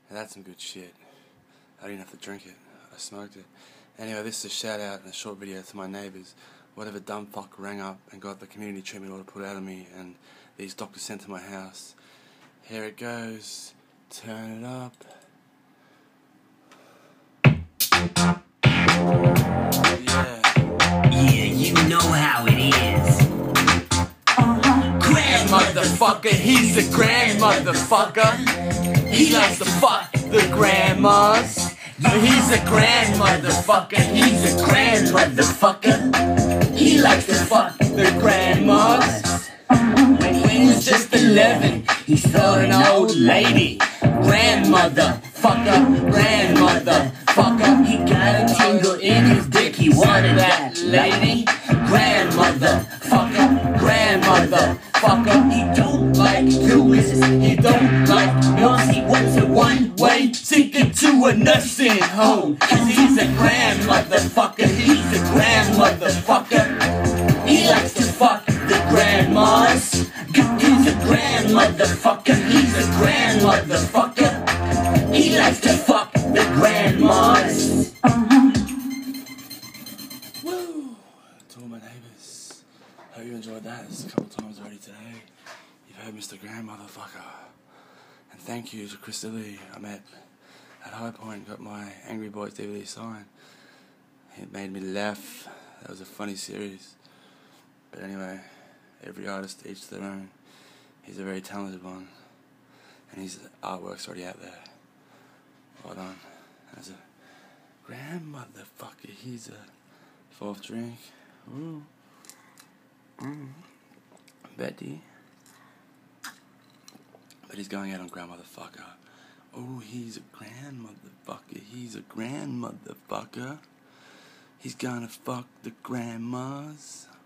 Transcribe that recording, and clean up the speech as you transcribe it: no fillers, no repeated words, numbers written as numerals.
That's some good shit. I didn't have to drink it. I smoked it. Anyway, this is a shout out and a short video to my neighbours. Whatever dumb fuck rang up and got the community treatment order put out of me and these doctors sent to my house. Here it goes. Turn it up. Yeah, you know how it is. Grand motherfucker, he's a grand motherfucker. He likes to fuck the grandmas. He's a grand motherfucker, he's a grand motherfucker. He likes to fuck the grandmas. When he was just 11, he saw an old lady. Grandmother, fucker, grandmother, fucker. He got a tingle in his dick, he wanted that lady. Grandmother, fucker, grandmother, fucker. He don't like tourists, he don't like nurse. He wants a one-way ticket to a nursing home. Cause he's a grandmother, fucker, he's a grandmother, fucker. He likes to fuck the grandmas. He's a grandmother, fucker, he's a grandmother, fucker. He likes to fuck the grandmas. Woo! To all my neighbours. Hope you enjoyed that. It's a couple times already today. You've heard Mr. Grandmotherfucker. And thank you to Chris Lee I met at High Point, got my Angry Boys DVD signed. It made me laugh. That was a funny series. But anyway, every artist each to their own. He's a very talented one. And his artwork's already out there. Well done. As a grandmotherfucker, he's a fourth drink. Ooh. Betty. But he's going out on grandmotherfucker. Oh, he's a grandmotherfucker. He's a grandmotherfucker. He's gonna fuck the grandmas.